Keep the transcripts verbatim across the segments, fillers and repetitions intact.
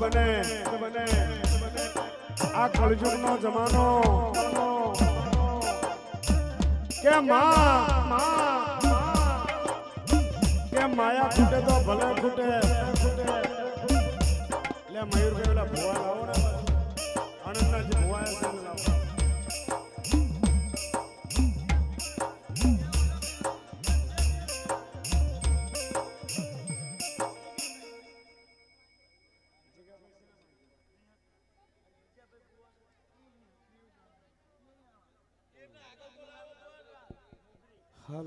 બને બને આ કળયુગનો જમાનો કે માં કે માયા ખૂટે તો ભલે ખૂટે એટલે મયુરભાઈ ઓલા ભુવા લાવો ને આનંદના જે ભુવા છે લાવો. હાલો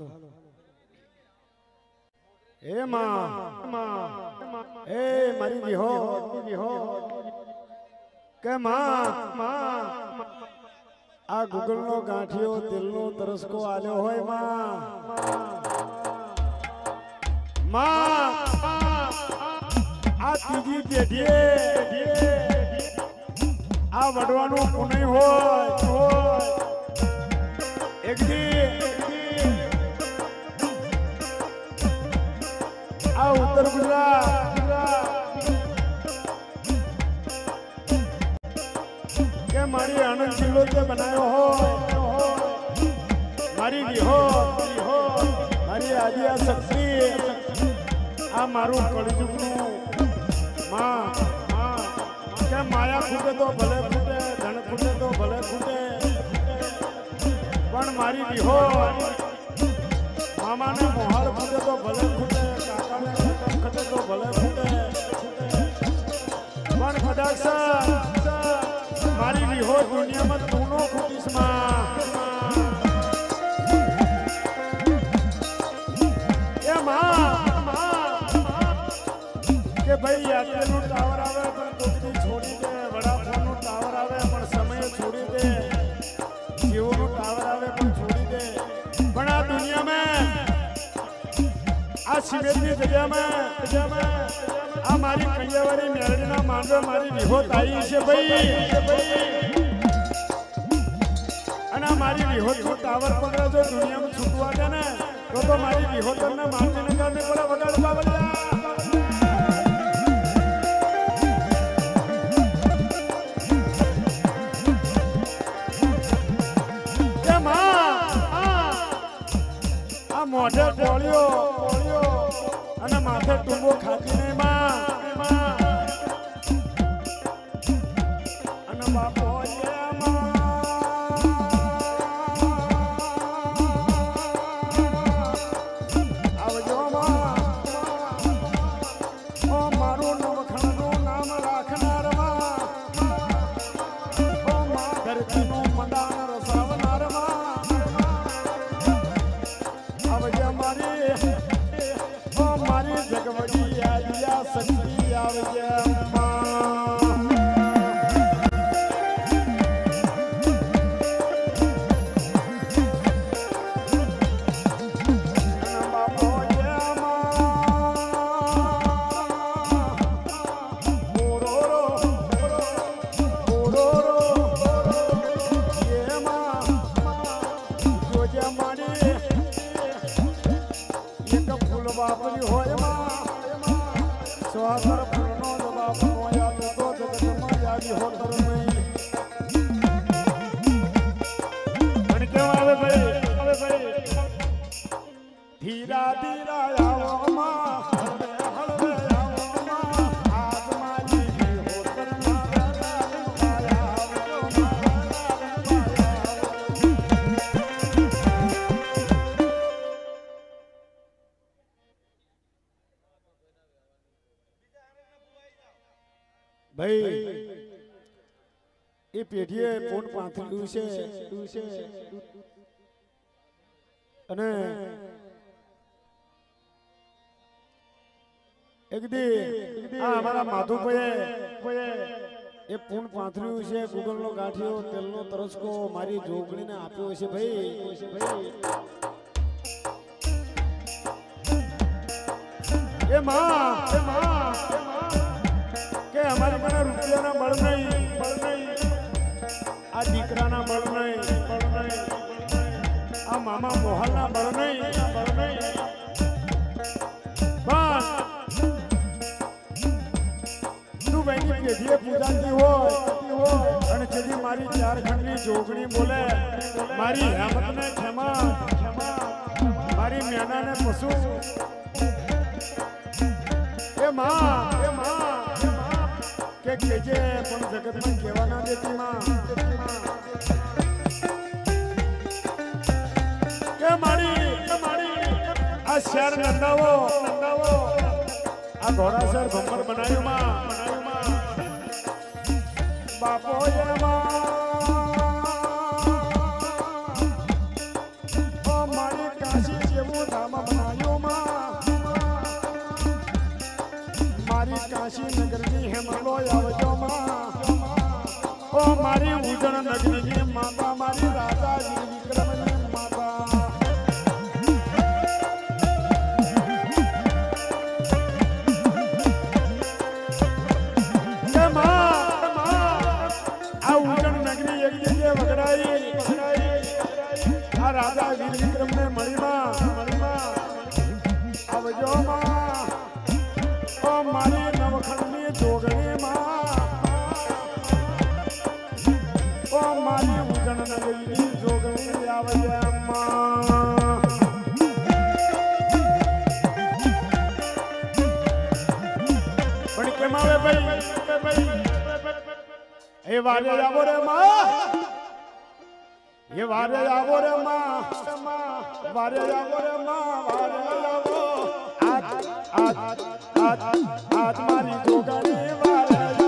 એ માં એ મારી વિહો વિહો કે માં આ ગુગલ નો ગાંઠિયો દિલ નો તરસકો આલ્યો હોય માં માં આ ત્રીજી પેઢીએ આ વડવાનું પુણ્ય હોય એક દી આ ઉત્તર ગુજરાત કે મારી આનંદ જિલ્લો તે બનાવ્યો હોય મારી વિહો મારી આદિયા શક્તિ આ મારું કળયુગનું માં કે માયા ખૂટે તો ભલે ખૂટે ધન ખૂટે તો ભલે ખૂટે પણ મારી વિહો મામાને મોહાળ ખૂટે તો ભલે ખૂટે કાકાને ખટે તો ભલે ખૂટે પણ કદાચ મારી વિહો દુનિયામાં તું નો ખૂટીશ માં એ માં કે ભાઈ યાત્રીનું ટાવર આવે પણ કોકની છોડી દે વડાફોનનું ટાવર આવે પણ સમય છોડી દે જીવોનું ટાવર આવે પણ છોડી દે પણ આ દુનિયામાં આ સિમેન્ટની જગ્યામાં આ મારી કૈયાવાળી મેરડીના માંડવે મારી વિહો તાઈ છે ભાઈ અને આ મારી વિહો નો ટાવર પકડે જો દુનિયામાં છૂટવા દે ને તો તો મારી વિહો તમને મારતીને કારણે પડે વગાડ બાબલિયા મોઢે પોળ્યો અને માથે ટુંબો ખાતી નહીં માં અને બાપો આવજો માં ઓ મારું નવખણનું નામ રાખનાર માં ઓ માં ધરતીનું મંડાણ રસાવનાર માં આવજે મારી ઓ મારી જગવડી આલિયા શક્તિ આવજે બાપરી હોય માં સ્વાગર ફૂલનો જવાબ મોયા તો જગતમાં યાદી હોતર નહીં પણ કેમ આવે ભાઈ આવે ભાઈ ધીરા ધીરા આવો માં હળવે હળવે આવો માં આજ મારી હોતર ભાઈ એ પેઢીએ પોન પાથર્યું છે અને એક દી આ અમારા માધુભાઈએ એ પૂન પાથર્યું છે ગુગલ નો ગાંઠિયો તેલનો તરસકો મારી જોગણીને આપ્યો છે ભાઈ એ માં એ માં કે અમારી પાસે રૂપિયાના બળ નહીં બળ નહીં આ દીકરાના બળ નહીં બળ નહીં આ મામા મોહલના બળ નહીં બળ નહીં પણ તું ભાઈની જેદીએ પૂજાતી હોય અને જેદી મારી ચારખંડની જોગણી બોલે મારી હેમતને ક્ષમા મારી મેનાને પશુ એ માં એ માં કે કેજે પણ જગતમાં કહેવા ના દેતી માં કે મારી કે મારી આ શહેર નંદાવો નંદાવો આ ઘોડાસર ભંબર બનાવ્યું માં બનાવ્યું માં બાપો એ માં ઓ મારી કાશી જેવું ધામ બનાવ્યું માં મારી કાશી નગરની હેમલો આવજો માં ઓ મારી ઉજણ નગરીની માતા મારી રાજા વિક્રમની માતા રાજા વીર વિક્રમ ને મળીમાં મળીમાં આવજો માં ઓ મારી નવખંડની જોગણી માં ઓ મારી ઉજણ નગરીની જોગણી આવજે માં પણ કેમ આવે ભાઈ એ વારે આવો રે માં ये वारे आवो रे मां वारे आवो रे मां वारे आवो आज आज आज आज मारी जोगणी वारे